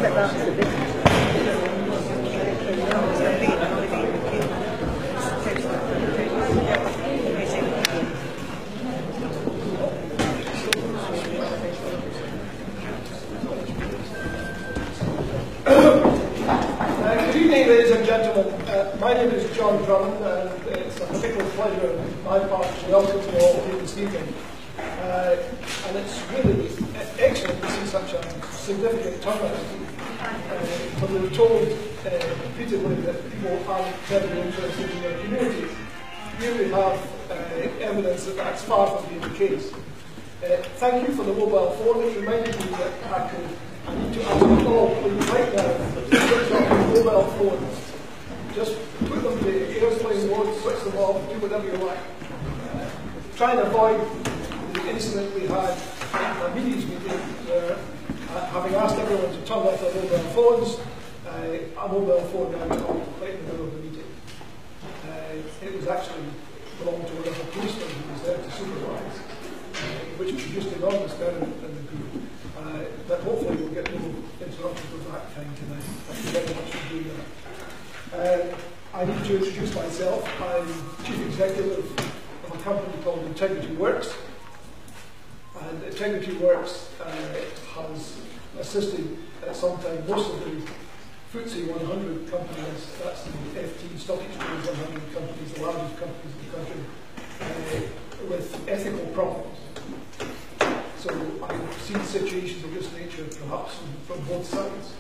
Ladies and gentlemen, my name is John Drummond, and it's a particular pleasure on my part to welcome you all here this evening. And it's really excellent to see such a significant turnout. But we're told repeatedly that people aren't very interested in their communities. Here we have evidence that that's far from being the case. Thank you for the mobile phone. It reminded me that I need to ask you all, please, right now, switch off your mobile phones. Just put them to airplane mode, switch them off, do whatever you like. Try and avoid the incident we had at the meetings meeting where, having asked everyone to turn off their mobile phones, a mobile phone now went off right in the middle of the meeting. It was actually belonged to one of the policemen who was there to supervise, which produced enormous damage in the group. But hopefully we'll get no interruptions of that kind tonight. Thank you very much for doing that. I need to introduce myself. I'm Chief Executive of a company called Integrity Works. And Integrity Works has assisted at some time most of the FTSE 100 companies, that's the FT Stock Exchange 100 companies, the largest companies in the country, with ethical problems. So I've seen situations of this nature perhaps from both sides.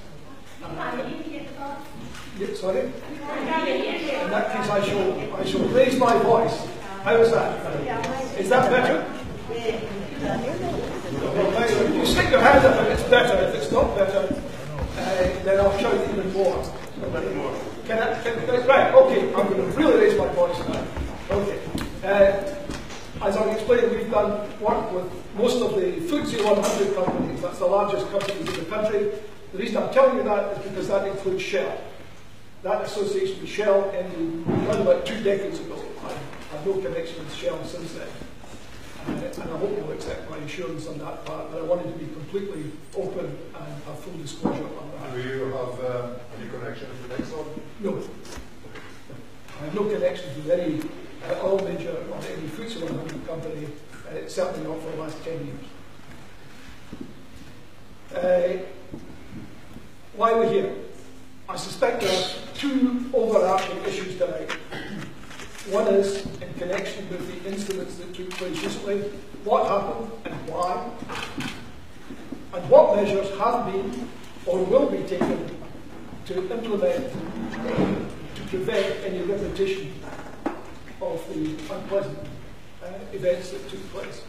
Sorry? In that case I shall raise my voice. How is that? Is that better? Well, you stick your hand up if it's better. If it's not better, then I'll shout even more. Right, okay, I'm going to really raise my voice now. Okay. As I've explained, we've done work with most of the FTSE 100 companies. That's the largest companies in the country. The reason I'm telling you that is because that includes Shell. That association with Shell ended around about 2 decades ago. I have no connection with Shell since then. And I hope you'll accept my assurance on that part, but I wanted to be completely open and have full disclosure on that. Do you have any connection with Exxon? No. I have no connections with any oil major or any FTSE 100 company, certainly not for the last 10 years. Why are we here? I suspect there are 2 overarching issues tonight. One is in connection with the incidents that took place recently, what happened and why, and what measures have been or will be taken to implement, to prevent any repetition of the unpleasant events that took place.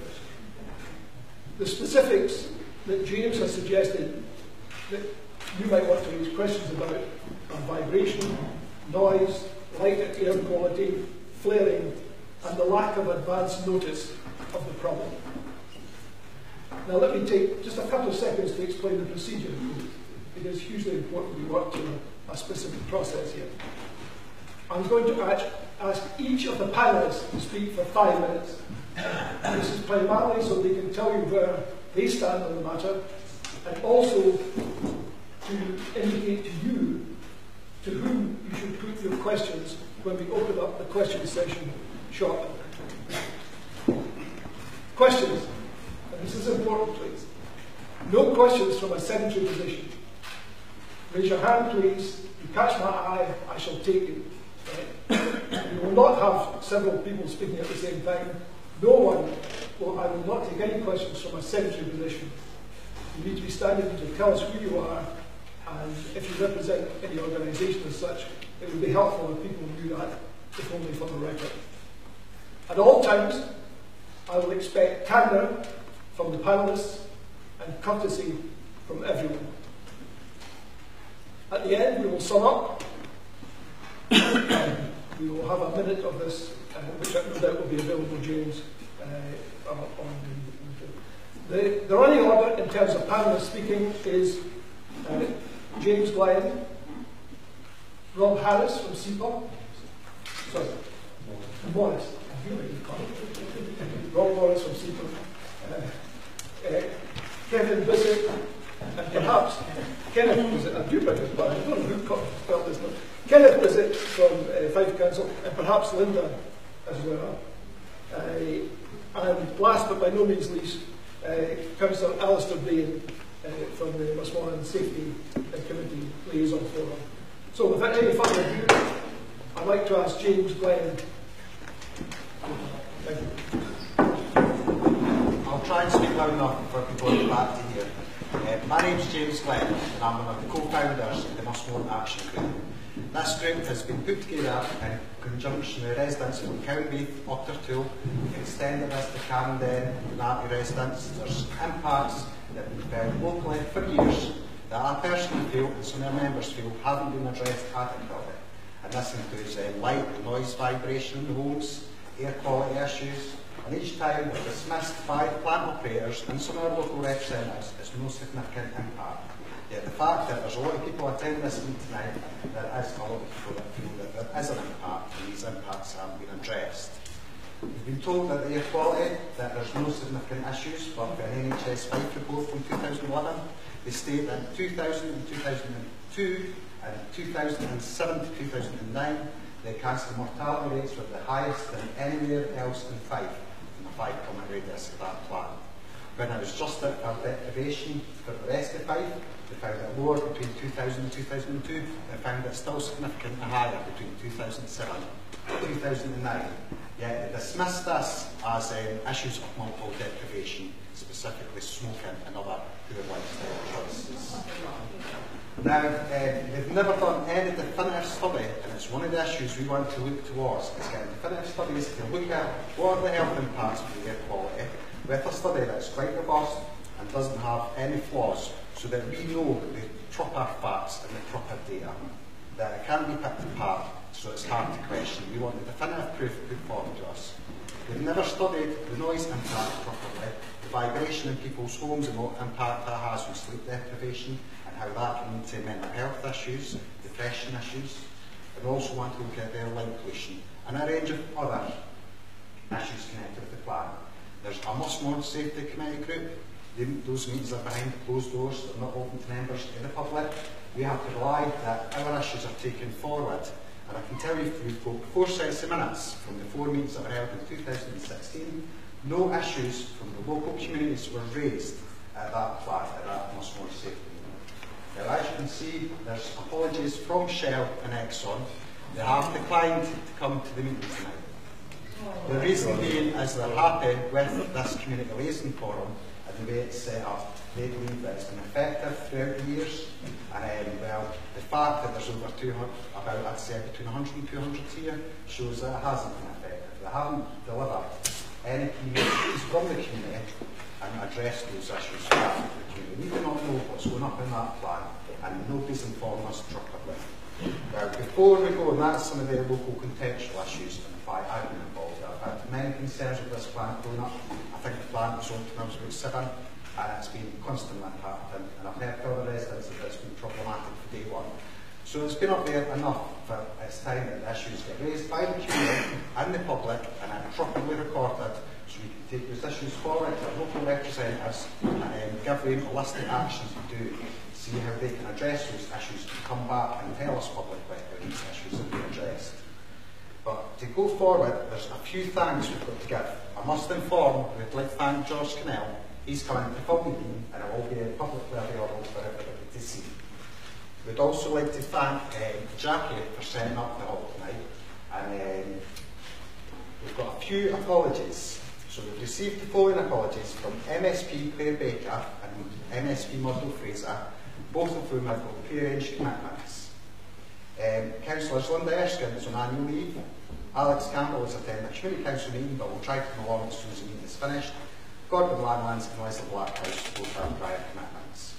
The specifics that James has suggested that you might want to raise questions about are vibration, noise, light and air quality, flaring, and the lack of advance notice of the problem. Now let me take just a couple of seconds to explain the procedure. It is hugely important we work to a specific process here. I'm going to ask each of the panelists to speak for 5 minutes. This is primarily so they can tell you where they stand on the matter, and also to indicate to you to whom you should put your questions when we open up the question session shortly. Questions. And this is important, please. No questions from a sedentary position. Raise your hand, please. You catch my eye, I shall take you. We will not have several people speaking at the same time. I will not take any questions from a sedentary position. You need to be standing to tell us who you are, and if you represent any organisation as such, it would be helpful if people knew that, if only for the record. At all times, I will expect candour from the panellists and courtesy from everyone. At the end, we will sum up. We will have a minute of this, which no doubt will be available, James, on the running order in terms of panellists speaking is James Glenn, Rob Harris from CEPA, sorry, Morris, Rob Morris from CEPA, Kevin Bissett, and perhaps Kenneth was it, I do beg his pardon, I don't know who spelled this one. Kenneth was it from Fife Council, and perhaps Linda as well. And last but by no means least, Councillor Alistair Bain from the Westmoreland Safety Committee Liaison Forum. So without any further ado, I'd like to ask James Glenn. Thank you. I'll try and speak loud enough for people in the back to hear. My name's James Glenn, and I'm one of the co-founders of the Musmore Action Group. This group has been put together in conjunction with residents from Cowdenbeath, Ottertool, extended this to Camden, Granty residents. There's impacts that have been felt locally for years that I personally feel, and some of our members feel, haven't been addressed adequately. And this includes light and noise vibration in the homes, air quality issues, and each time they're dismissed by the plant operators and some of our local representatives as no significant impact. Yet the fact that there's a lot of people attending this meeting tonight, there is a lot of people that feel that there is an impact and these impacts haven't been addressed. We've been told that the air quality, that there's no significant issues, but for an NHS Fife report from 2011, they state that in 2000 and 2002 and 2007 to 2009, the cancer mortality rates were the highest than anywhere else in Fife, in the 5-kilometre radius of that plan. When it was just at our deprivation for the rest of Fife, they found it lower between 2000 and 2002, and found it still significantly higher between 2007 and 2009. Yet they dismissed this as issues of multiple deprivation, specifically smoking and other poor lifestyle choices. Now, they've never done any definitive study, and it's one of the issues we want to look towards, is getting definitive studies to look at what are the health impacts of the air quality, with a study that's quite robust and doesn't have any flaws, so that we know the proper facts and the proper data, that it can be picked apart, so it's hard to question. We want the definitive proof put forward to us. We've never studied the noise impact properly, the vibration in people's homes and what impact that has on sleep deprivation, and how that can lead to mental health issues, depression issues. And we also want to look at their light pollution and a range of other issues connected with the plan. There's a Musmore Safety Committee group. Those meetings are behind closed doors, they're not open to members in the public. We have to rely that our issues are taken forward. And I can tell you, we've got 4 sets of minutes from the 4 meetings that were held in 2016. No issues from the local communities were raised at that plan, at that Musmore Safety meeting. Now, as you can see, there's apologies from Shell and Exxon. They have declined to come to the meeting tonight. The reason being is they're happy with this community liaison forum and the way it's set up. They believe that it's been effective throughout the years, and well, the fact that there's over 200, about I'd say between 100 and 200 here, shows that it hasn't been effective. They haven't delivered any communities from the community and addressed those issues for the community. We do not know what's going up in that plan, and nobody's informed us properly. Well, before we go, and that's some of the local contextual issues and why I've been involved. I've had many concerns with this plan growing up. I think the plan was owned when I was about 7, and it's been constantly impacting. And I've heard from other residents that it's been problematic from day one. So it's been up there enough for it's time that the issues get raised by the community and the public and are properly recorded, so we can take those issues forward to our local representatives and give them a list of actions to do, see how they can address those issues, and come back and tell us publicly how these issues have been addressed. But to go forward, there's a few thanks we've got to give. I must inform, we'd like to thank George Cannell. He's coming to film the meeting, and it will be publicly available for everybody to see. We'd also like to thank Jackie for setting up the hall tonight, and we've got a few apologies. So we've received the following apologies from MSP Claire Baker and MSP Myrtle Fraser, both of whom have got pre-arranged commitments. Councillors Linda Erskine is on annual leave. Alex Campbell is attending a community council meeting, but will try to come along as soon as the meeting is finished. Gordon Landlands and Leslie Blackhouse both have prior commitments.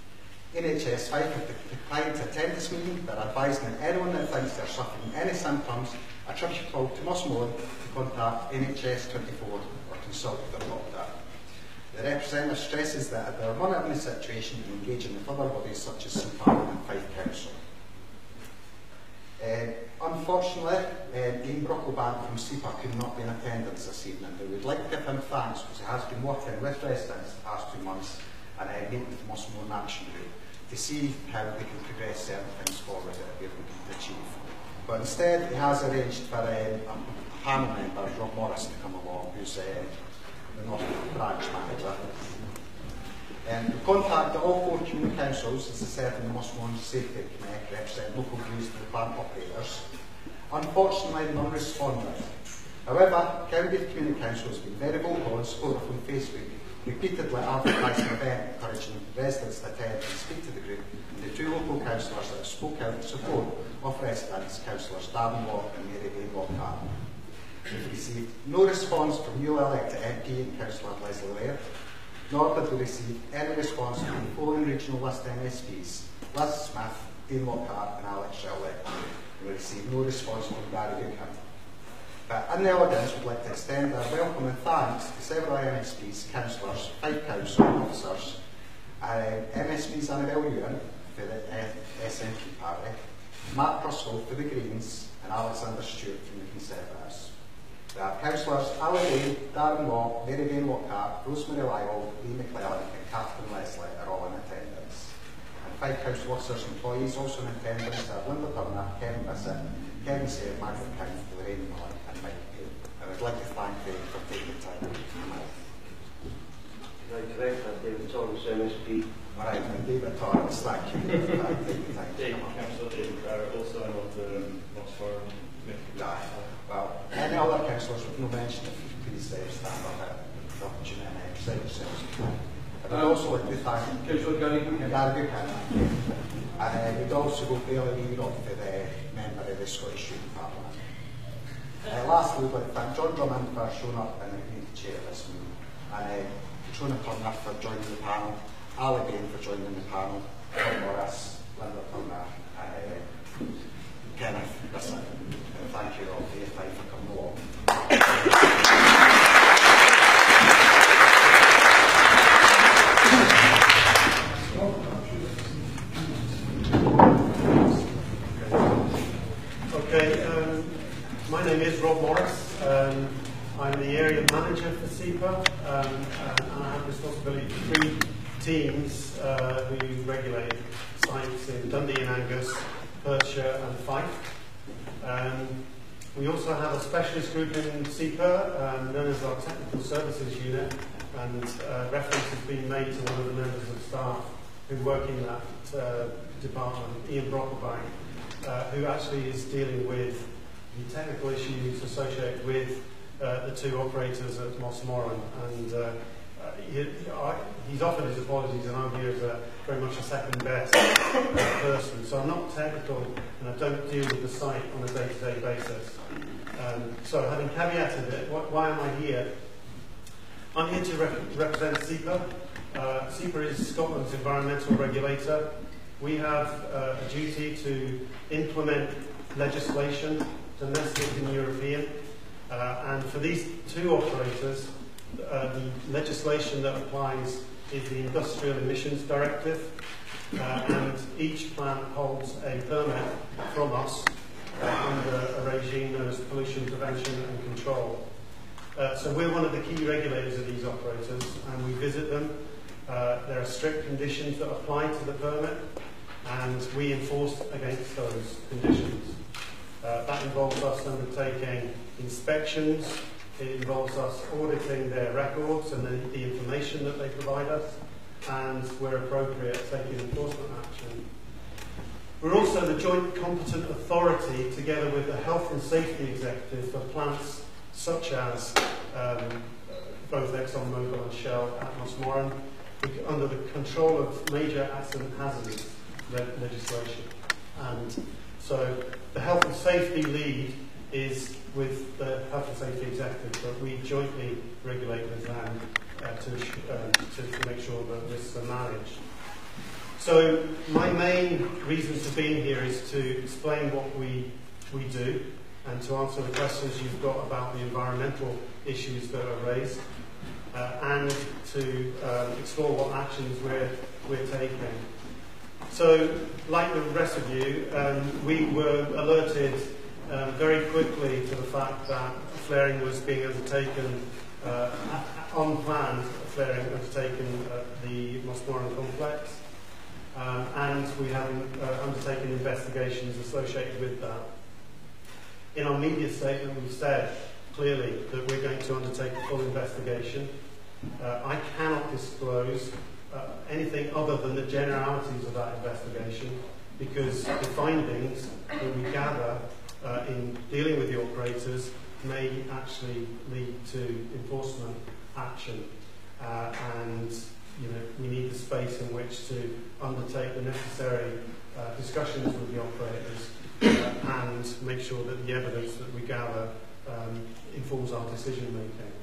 NHS Fife have declined to attend this meeting, but advising that anyone that thinks they're suffering any symptoms attributable to Musmore to contact NHS 24 or consult with their doctor. The representative stresses that they are monitoring the situation and engaging with other bodies such as St Parliament and Fife Council. Unfortunately, Ian Brocklebank from SEPA could not be in attendance this evening, but we'd like to give him thanks because he has been working with residents the past 2 months and meet with Moss Moran Action Group to see how we can progress certain things forward that we're looking to achieve. But instead, he has arranged for a panel member, Rob Morris, to come along, who's the North Branch Manager. We contacted all 4 community councils, as I said, in the Moss Moran Safety Committee, representing local views to the plant operators. Unfortunately, none responded. However, Cowdenbeath Community Council has been very vocal and supportive on Facebook, repeatedly advertising an event encouraging residents to attend and speak to the group. The 2 local councillors that have spoken out in support of residents, Councillors Darren Watt and Mary Bain Lockhart. We've received no response from newly elected MP and Councillor Leslie Laird, nor did we receive any response from the following regional list MSPs: Liz Smith, Dean Lockhart and Alex Shelley. We received no response from Gary Buchan. But in the audience, we'd like to extend our welcome and thanks to several MSPs, councillors, 5 council officers, MSPs Annabelle Ewan for the SNP party, Matt Russell for the Greens, and Alexander Stewart from the Conservatives. Councillors Alan Bain, Darren Watt, Mary Bain Lockhart, Rosemary Lyle, Lee McClellan and Catherine Leslie are all in attendance. And 5 council officers and employees also in attendance are Linda Turner, Kevin Bissett, Kevin Sayre, Margaret King, Lorraine Mullen and Mike Payne. I would like to thank them for taking the time to come out. Is that correct? I'm David Torrance, MSP. Alright, I'm David Torrance, thank you for taking the time to come out. Councillor David Barrett, also I'm of the Moss Moran Committee. Well, any other councillors with no mention, if you please stand up at the opportunity and present yourselves. I would also like to thank Councillor Gary Buchanan. And we'd also go fairly Europe for the member of the Scottish Youth Parliament. Lastly, we'd like to thank John Drummond for showing up and agreeing to chair this meeting, and Trona Turner for joining the panel, Ali Bain for joining the panel, Rob Morris, Linda Turner, and Kenneth Bissett. Thank you all for your time for coming along. Okay, my name is Rob Morris. I'm the area manager for SEPA, and I have responsibility for 3 teams who regulate sites in Dundee and Angus, Perthshire and Fife. We also have a specialist group in SEPA known as our Technical Services Unit, and reference has been made to one of the members of staff who work in that department, Ian Brocklebank, who actually is dealing with the technical issues associated with the 2 operators at Moss Moran. And he's offered his apologies, and I'm here as very much a second best person. So I'm not technical, and I don't deal with the site on a day-to-day basis. So having caveated it, why am I here? I'm here to represent SEPA. SEPA is Scotland's environmental regulator. We have a duty to implement legislation, domestic and European. And for these 2 operators, the legislation that applies is the Industrial Emissions Directive, and each plant holds a permit from us under a regime known as pollution prevention and control. So we're one of the key regulators of these operators, and we visit them. There are strict conditions that apply to the permit, and we enforce against those conditions. That involves us undertaking inspections. It involves us auditing their records and the information that they provide us, and where appropriate, taking enforcement action. We're also the joint competent authority, together with the Health and Safety Executive, for plants such as both ExxonMobil and Shell at Moss Moran, under the control of major accident hazards legislation. And so the health and safety lead is with the Health and Safety Executive, but we jointly regulate with them to make sure that risks are managed. So my main reason for being here is to explain what we do, and to answer the questions you've got about the environmental issues that are raised, and to explore what actions we're taking. So, like the rest of you, we were alerted very quickly to the fact that flaring was being undertaken unplanned flaring undertaken at the Mossmoran complex, and we haven't undertaken investigations associated with that. In our media statement, we've said clearly that we're going to undertake a full investigation. I cannot disclose anything other than the generalities of that investigation, because the findings that we gather in dealing with the operators may actually lead to enforcement action, and we need the space in which to undertake the necessary discussions with the operators and make sure that the evidence that we gather informs our decision making.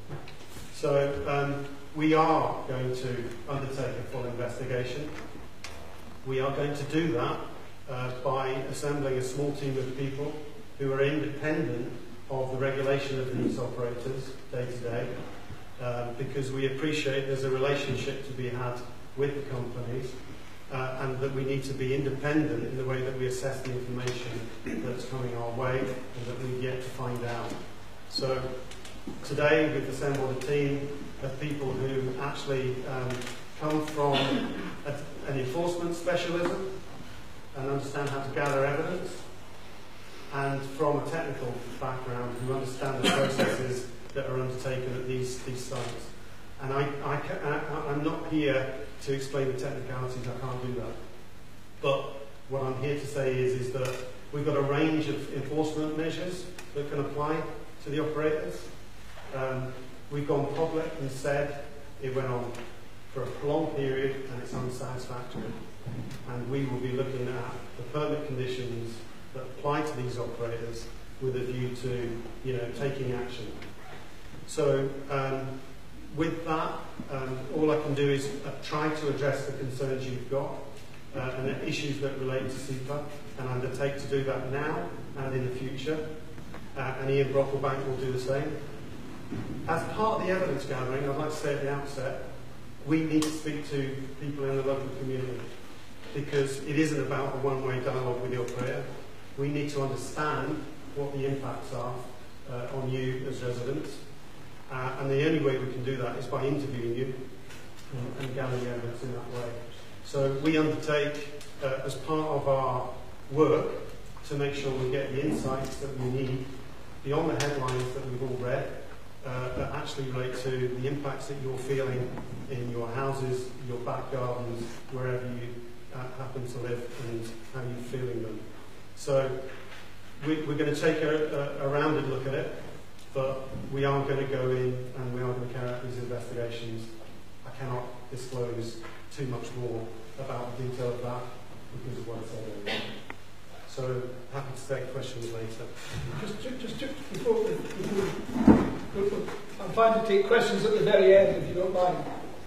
So we are going to undertake a full investigation. We are going to do that by assembling a small team of people who are independent of the regulation of these operators day to day, because we appreciate there's a relationship to be had with the companies, and that we need to be independent in the way that we assess the information that's coming our way and that we've yet to find out. So today we've assembled a team of people who actually come from an enforcement specialism and understand how to gather evidence, and from a technical background who understand the processes that are undertaken at these sites. And I'm not here to explain the technicalities, I can't do that. But what I'm here to say is that we've got a range of enforcement measures that can apply to the operators. We've gone public and said it went on for a prolonged period and it's unsatisfactory. And we will be looking at the permit conditions that apply to these operators with a view to taking action. So with that, all I can do is try to address the concerns you've got and the issues that relate to SEPA, and undertake to do that now and in the future. And Ian Brocklebank will do the same. As part of the evidence gathering, I'd like to say at the outset, we need to speak to people in the local community, because it isn't about a one-way dialogue with the operator. We need to understand what the impacts are on you as residents, and the only way we can do that is by interviewing you and gathering evidence in that way. So we undertake, as part of our work, to make sure we get the insights that we need beyond the headlines that we've all read, that actually relate to the impacts that you're feeling in your houses, your back gardens, wherever you happen to live, and how you're feeling them. So we're going to take a rounded look at it, but we are going to go in and we are going to carry out these investigations. I cannot disclose too much more about the detail of that because of what I said earlier. So happy to take questions later. Just before I'm planning to take questions at the very end, if you don't mind.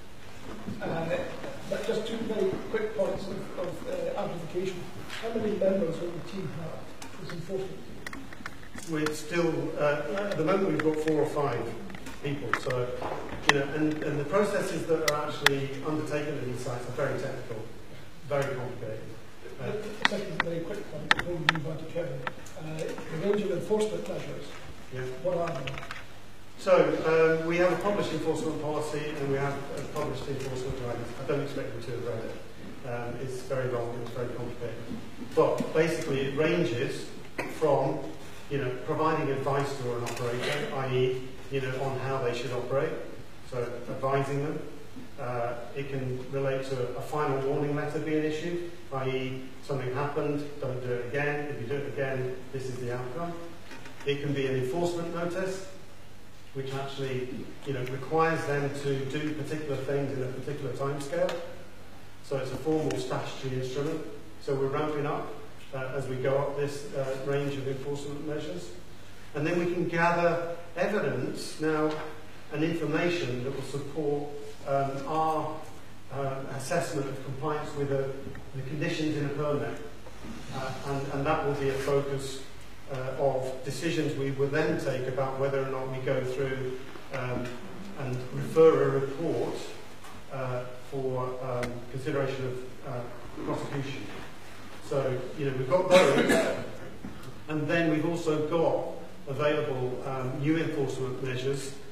But just two very quick points of amplification. How many members will the team have, this enforcement team? We're still, at the moment we've got 4 or 5 people, so, and the processes that are actually undertaken at these sites are very technical, very complicated. The second very quick point before we move on to Kevin. The range of enforcement measures, Yeah. what are they? So we have a published enforcement policy and we have a published enforcement guidance. I don't expect you to have read it. It's very long and it's very complicated. But basically it ranges from providing advice to an operator, i.e. on how they should operate, so advising them. It can relate to a final warning letter being issued, i.e. something happened, don't do it again. If you do it again, this is the outcome. It can be an enforcement notice, which actually requires them to do particular things in a particular timescale. So it's a formal statutory instrument. So we're ramping up as we go up this range of enforcement measures. And then we can gather evidence now and information that will support our assessment of compliance with the conditions in a permit. And that will be a focus of decisions we will then take about whether or not we go through and refer a report for consideration of prosecution. So, we've got those, and then we've also got available new enforcement measures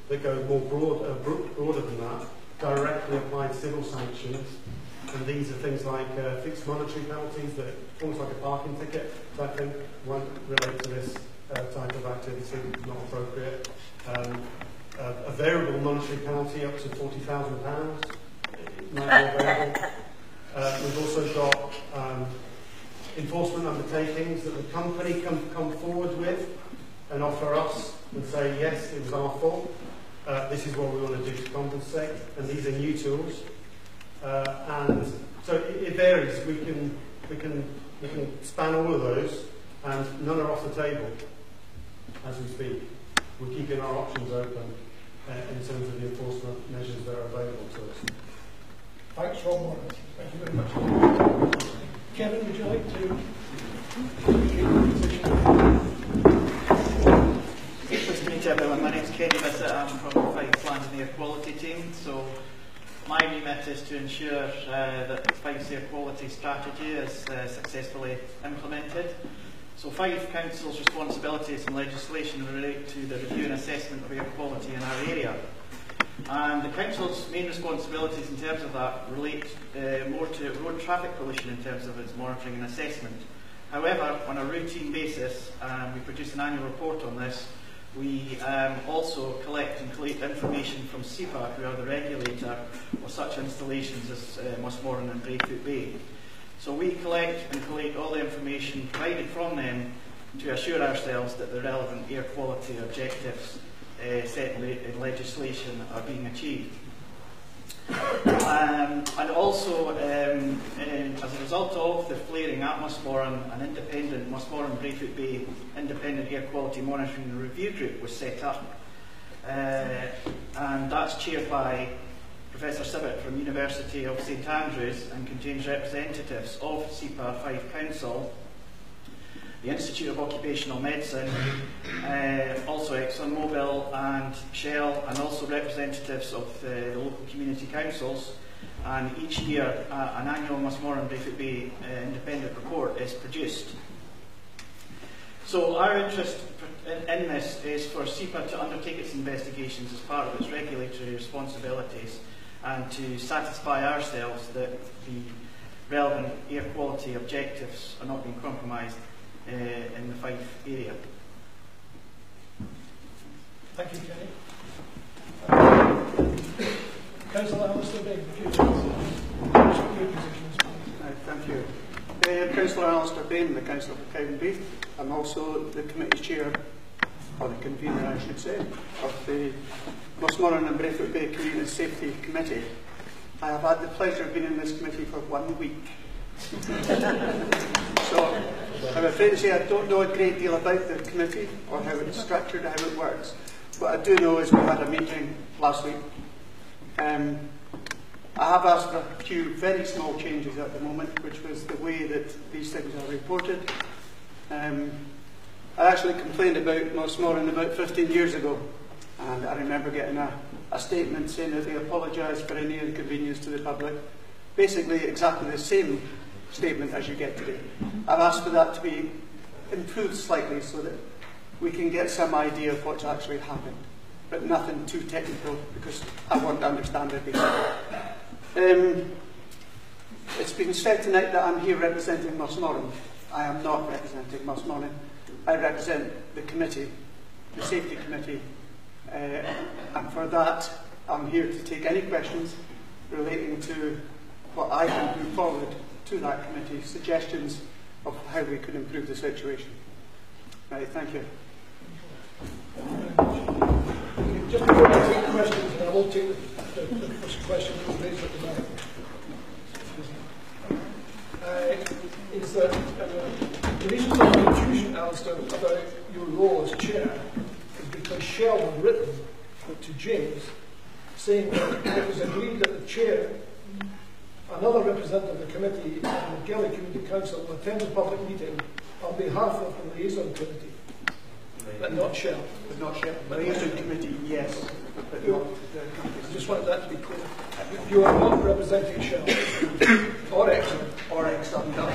that go more broader than that, directly applied civil sanctions. And these are things like fixed monetary penalties, that almost like a parking ticket type thing, won't relate to this type of activity, not appropriate. A variable monetary penalty up to £40,000 might be variable. We've also got enforcement undertakings that the company can come forward with and offer us and say, yes, it was our fault. This is what we want to do to compensate, and these are new tools. And so it varies. We can span all of those, and none are off the table as we speak. We're keeping our options open in terms of the enforcement measures that are available to us. Thanks, Rob Morris. Thank you very much. Kevin, would you like to take your position? Nice to meet everyone. My name is Kenny Bissett. I'm from the Fife Land and Air Quality team. So my remit is to ensure that Fife's air quality strategy is successfully implemented. So Fife Council's responsibilities and legislation relate to the review and assessment of air quality in our area. And the Council's main responsibilities in terms of that relate more to road traffic pollution in terms of its monitoring and assessment. However, on a routine basis, we produce an annual report on this. We also collect and collate information from SEPA, who are the regulator of such installations as Mossmorran and Brayfoot Bay. So we collect and collate all the information provided from them to assure ourselves that the relevant air quality objectives set in legislation are being achieved. And also, as a result of the flaring at Mossmorran, an independent Mossmorran-Brayfoot Bay independent air quality monitoring and review group was set up. And that's chaired by Professor Sibbott from University of St Andrews and contains representatives of SEPA, Fife Council, the Institute of Occupational Medicine, also ExxonMobil and Shell, and also representatives of the local community councils. And each year an annual Mossmorran-Brayfoot Bay independent report is produced. So our interest in this is for SEPA to undertake its investigations as part of its regulatory responsibilities and to satisfy ourselves that the relevant air quality objectives are not being compromised in the Fife area. Thank you, Kenny. Councillor Alistair Bain, thank you. Councillor Alistair Bain, the Councillor for Cowdenbeath. I'm also the committee chair, or the convener I should say, of the Mossmorran and Brayfoot Bay Community Safety Committee. I have had the pleasure of being in this committee for 1 week. So I'm afraid to say I don't know a great deal about the committee or how it's structured, how it works. What I do know is we had a meeting last week. I have asked for a few very small changes at the moment, which was the way that these things are reported. I actually complained about Mossmorran about 15 years ago, and I remember getting a statement saying that they apologised for any inconvenience to the public. Basically exactly the same statement as you get today. I've asked for that to be improved slightly so that we can get some idea of what's actually happened, but nothing too technical because I want to understand it better. It's been said tonight that I'm here representing Mossmorran. I am not representing Mossmorran. I represent the committee, the safety committee, and for that I'm here to take any questions relating to what I can put forward to that committee, suggestions of how we could improve the situation. Right, thank you. Okay, just before I take questions, and I will take the first question that was raised at the back, is that the reason for my intrusion, Alistair, about your role as chair is because Shell had written to James saying that it was agreed that the chair, another representative of the committee, and the Gelly Community Council will attend a public meeting on behalf of the liaison committee, but not Shell. But not Shell. The liaison committee, yes, but not the committee. I just wanted that to be clear. You are not representing Shell or Exxon. Or Exxon, no.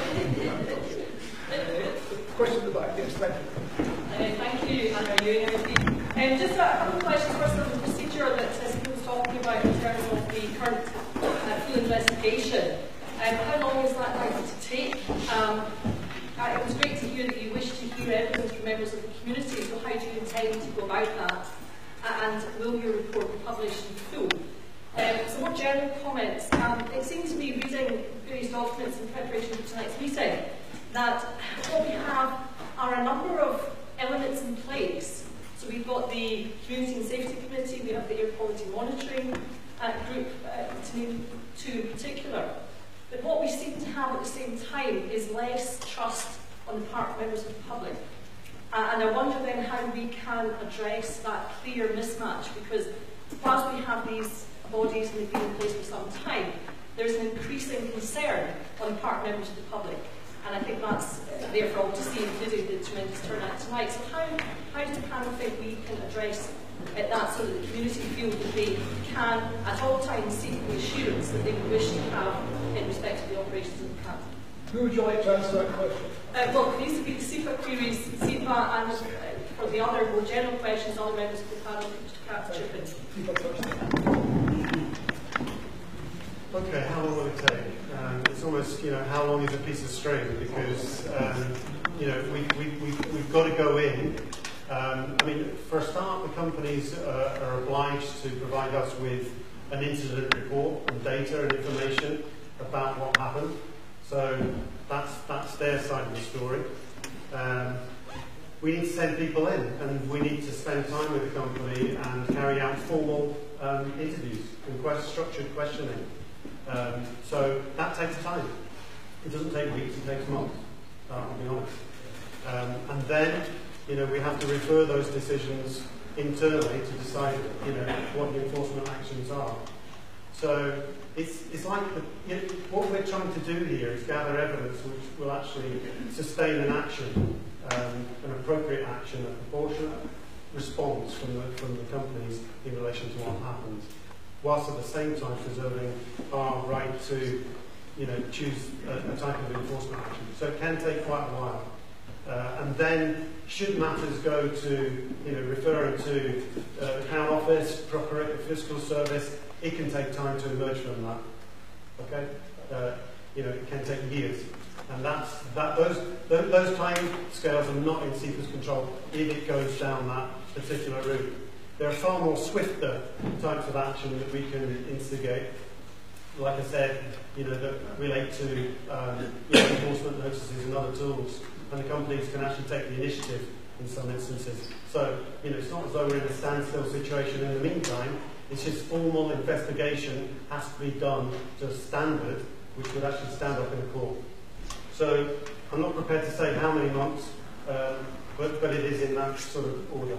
Question at the back, yes, thank you. Thank you, Andrew. Just a couple of questions first on the procedure. procedure that Stephen was talking about in terms of the current full investigation, how long is that likely to take? It was great to hear that you wish to hear evidence from members of the community, so how do you intend to go about that? And will your report be published in full? Some more general comments. It seems to me, reading various documents in preparation for tonight's meeting, that what we have are a number of elements in place. So we've got the Community and Safety Committee, we have the Air Quality Monitoring Group, to name two in particular. But what we seem to have at the same time is less trust on the part of members of the public. And I wonder then how we can address that clear mismatch, because whilst we have these bodies and they've been in place for some time, there's an increasing concern on the part of members of the public. And I think that's there for all to see, including the tremendous turnout tonight. So how does the panel think we can address that so that the community feel that they can at all times seek the assurance that they would wish to have in respect to the operations of the camp? Who would you like to answer that question? Well, it needs to be the SEPA queries, SEPA, and for the other more general questions, other members of the panel could chip in. SEPA first. Okay, how long will it take? It's almost, how long is a piece of string? Because, we've got to go in. For a start, the companies are obliged to provide us with an incident report and data and information about what happened. So that's their side of the story. We need to send people in, and we need to spend time with the company and carry out formal interviews and structured questioning. So that takes time. It doesn't take weeks, it takes months, I'll be honest. And then, we have to refer those decisions internally to decide, what the enforcement actions are. So it's like what we're trying to do here is gather evidence which will actually sustain an action, an appropriate action, a proportionate response from the companies in relation to what happens, whilst at the same time preserving our right to, choose a type of enforcement action. So it can take quite a while. And then, should matters go to, referring to the Crown Office, Procurator Fiscal Service, it can take time to emerge from that. Okay? It can take years. And those time scales are not in SEPA's control if it goes down that particular route. There are far more swifter types of action that we can instigate, like I said, that relate to enforcement notices and other tools, and the companies can actually take the initiative in some instances. So, it's not as though we're in a standstill situation in the meantime, it's just formal investigation has to be done to a standard which would actually stand up in a court. So, I'm not prepared to say how many months, but it is in that sort of order.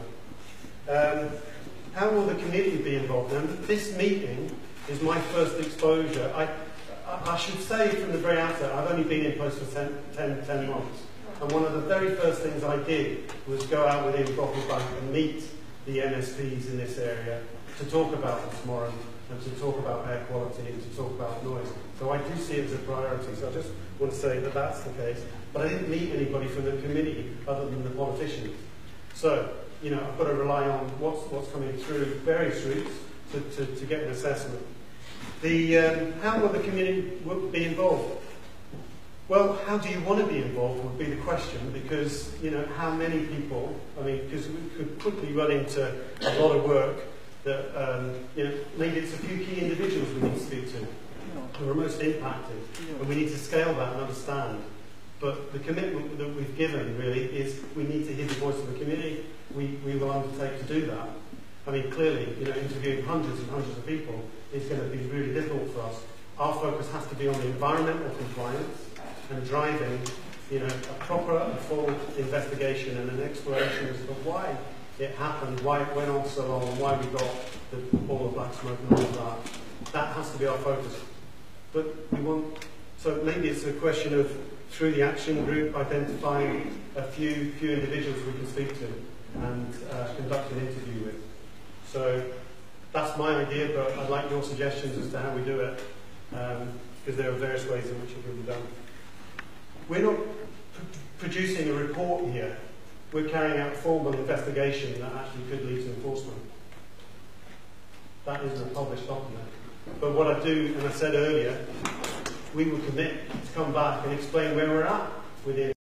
How will the committee be involved? And this meeting is my first exposure. I should say from the very outset, I've only been in post for 10 months. And one of the very first things I did was go out within Brocklebank and meet the MSPs in this area to talk about the Smorran and to talk about air quality and to talk about noise. So I do see it as a priority. So I just want to say that that's the case. But I didn't meet anybody from the committee other than the politicians. So, I've got to rely on what's coming through various routes to get an assessment. How will the community be involved? Well, how do you want to be involved would be the question, because, how many people, because we could quickly run into a lot of work that, maybe it's a few key individuals we need to speak to who are most impacted, and we need to scale that and understand. But the commitment that we've given, really, is we need to hear the voice of the community. We will undertake to do that. Clearly, interviewing hundreds and hundreds of people is going to be really difficult for us. Our focus has to be on the environmental compliance and driving, a proper and full investigation and an exploration as to why it happened, why it went on so long, and why we got all the black smoke and all of that. That has to be our focus. But so maybe it's a question of, through the action group, identifying a few individuals we can speak to and conduct an interview with. So that's my idea, but I'd like your suggestions as to how we do it, because there are various ways in which it can be done. We're not producing a report here. We're carrying out a formal investigation that actually could lead to enforcement. That isn't a published document. But what I do, and I said earlier, we will commit to come back and explain where we're at within